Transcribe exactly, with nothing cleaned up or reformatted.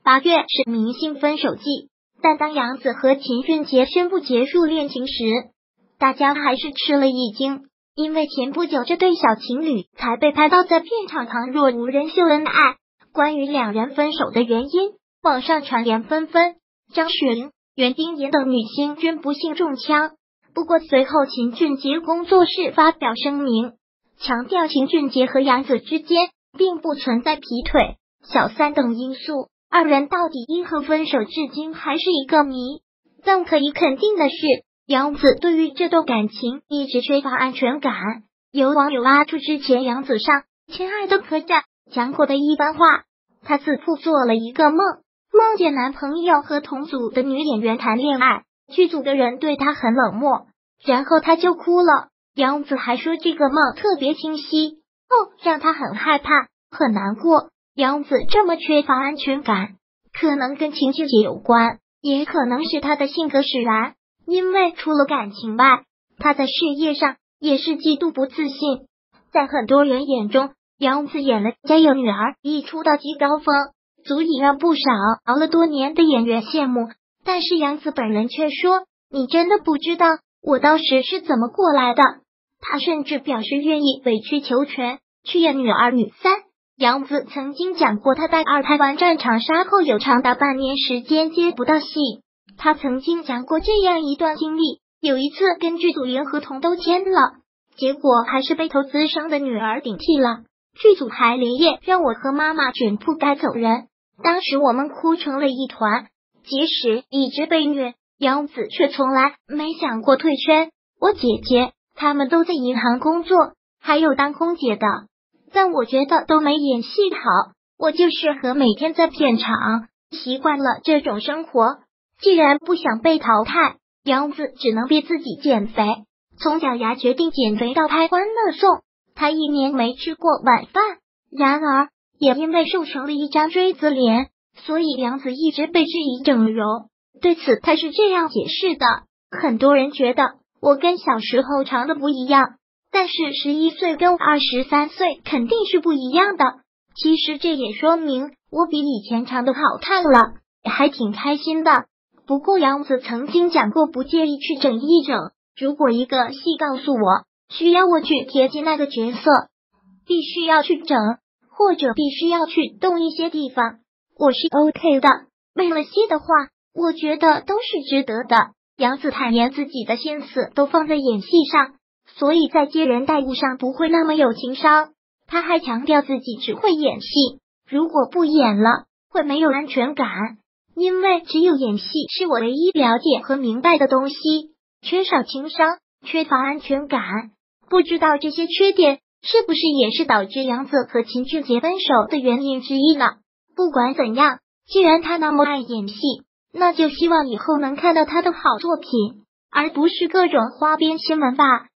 八月是明星分手季，但当杨紫和秦俊杰宣布结束恋情时，大家还是吃了一惊，因为前不久这对小情侣才被拍到在片场旁若无人秀恩爱。关于两人分手的原因，网上传言纷纷，张雪迎、袁冰妍等女星均不幸中枪。不过随后秦俊杰工作室发表声明，强调秦俊杰和杨紫之间并不存在劈腿、小三等因素，二人到底因何分手至今还是一个谜。但可以肯定的是，杨紫对于这段感情一直缺乏安全感。有网友挖出之前杨紫上《亲爱的客栈》讲过的一番话，她自曝做了一个梦，梦见男朋友和同组的女演员谈恋爱，剧组的人对她很冷漠，然后她就哭了。杨紫还说这个梦特别清晰，哦，让她很害怕，很难过。杨紫这么缺乏安全感，可能跟秦俊杰有关，也可能是她的性格使然。因为除了感情外，她在事业上也是极度不自信。在很多人眼中，杨紫演了《家有女儿》一出道即高峰，足以让不少熬了多年的演员羡慕。但是杨紫本人却说：“你真的不知道我当时是怎么过来的。”她甚至表示愿意委曲求全去演女二、女三。杨紫曾经讲过，她在二胎完战场杀后有长达半年时间接不到戏。她曾经讲过这样一段经历，有一次跟剧组连合同都签了，结果还是被投资商的女儿顶替了。剧组还连夜让我和妈妈卷铺盖走人，当时我们哭成了一团。即使一直被虐，杨紫却从来没想过退圈。我姐姐他们都在银行工作，还有当空姐的，但我觉得都没演戏好。我就适合每天在片场，习惯了这种生活。既然不想被淘汰，杨紫只能逼自己减肥。从脚牙决定减肥到拍《欢乐颂》，她一年没吃过晚饭。然而也因为瘦成了一张锥子脸，所以杨紫一直被质疑整容。对此她是这样解释的：很多人觉得我跟小时候长得不一样，但是十一岁跟二十三岁肯定是不一样的。其实这也说明我比以前长得好看了，还挺开心的。不过杨紫曾经讲过不介意去整一整，如果一个戏告诉我需要我去贴近那个角色，必须要去整，或者必须要去动一些地方，我是 OK 的。为了戏的话，我觉得都是值得的。杨紫坦言自己的心思都放在演戏上，所以在接人待物上不会那么有情商。他还强调自己只会演戏，如果不演了会没有安全感，因为只有演戏是我唯一了解和明白的东西。缺少情商，缺乏安全感，不知道这些缺点是不是也是导致杨紫和秦俊杰分手的原因之一呢？不管怎样，既然他那么爱演戏，那就希望以后能看到他的好作品，而不是各种花边新闻吧。